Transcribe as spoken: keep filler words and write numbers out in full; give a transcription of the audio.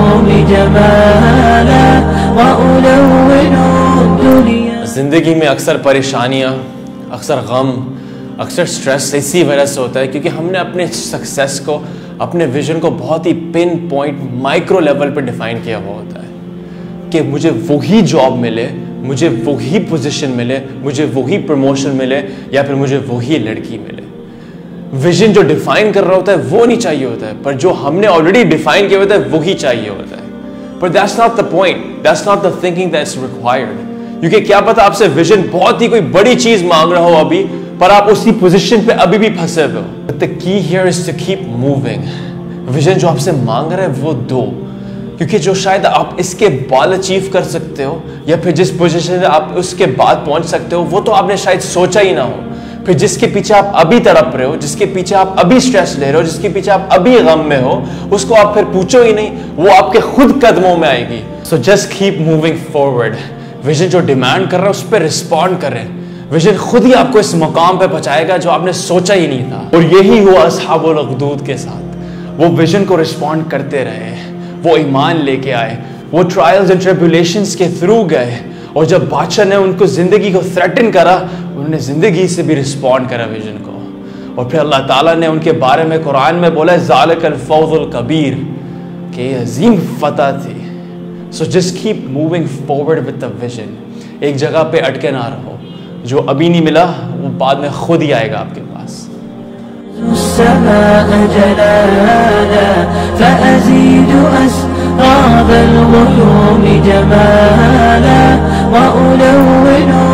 الغيوم جمالا وألون الدنيا. زندگی میں اکثر پریشانیاں، اکثر غم، اکثر سٹریس اسی وجہ سے ہوتا ہے کیونکہ ہم نے اپنے سکسیس کو، اپنے ویژن کو بہت ہی پن پوائنٹ مائکرو لیول پہ ڈیفائن کیا ہوا ہوتا ہے کہ مجھے وہی جاب ملے، مجھے وہی پوزیشن ملے، مجھے وہی پروموشن ملے، یا پھر مجھے وہی لڑکی ملے. ویژن جو ڈیفائن کر رہا ہوتا ہے وہ نہیں چاہیے ہوتا ہے، پر جو ہم نے آلریڈی ڈیفائن کیا ہوتا ہے وہی چاہیے ہوتا ہے. پر that's not the point, that's not the thinking that's required. کیونکہ کیا پتا آپ سے ویژن بہت ہی کوئی بڑی چیز مانگ رہا ہو ابھی، پر آپ اسی پوزیشن پہ ابھی بھی پھنسے ہوئے ہو. But the key here is to keep moving. Vision جو آپ سے مانگ رہا ہے وہ دو، کیونکہ جو شاید آپ اس کے بعد اچیو کر سکتے ہو یا پھر جس پوزیشن سے آپ اس کے بعد پہنچ سکتے ہو وہ تو آپ نے شاید سوچا ہی نہ ہو. پھر جس کے پیچھے آپ ابھی تڑپ رہے ہو، جس کے پیچھے آپ ابھی سٹریس لے رہے ہو، جس کے پیچھے آپ ابھی غم میں ہو، اس کو آپ پھر پوچھو ہی نہیں، وہ آپ کے خود قدموں میں آئے گی. So just keep moving forward. Vision جو ڈیمانڈ کر رہا ہے اس پہ رسپونڈ کریں. ویژن خود ہی آپ کو اس مقام پہ پہنچائے گا جو آپ نے سوچا ہی نہیں تھا. اور یہی ہوا اصحاب الاخدود کے ساتھ. وہ ویژن کو رسپونڈ کرتے رہے، وہ ایمان لے کے آئے، وہ ٹرائلز اینڈ ٹریبولیشنز کے تھرو گئے، اور جب بادشاہ نے ان کو زندگی کو تھریٹن کرا انہوں نے زندگی سے بھی رسپونڈ کرا ویژن کو. اور پھر اللہ تعالیٰ نے ان کے بارے میں قرآن میں بولا ذالک الفوز الکبیر، کہ یہ عظیم فتح تھی. So just keep moving forward with the vision. ایک جگہ پہ اٹکے نہ رہو، جو ابھی نہیں ملا وہ بعد میں خود ہی آئے گا آپ کے پاس. السماء جلالا فأزيد أسراب الغيوم جمالا وألون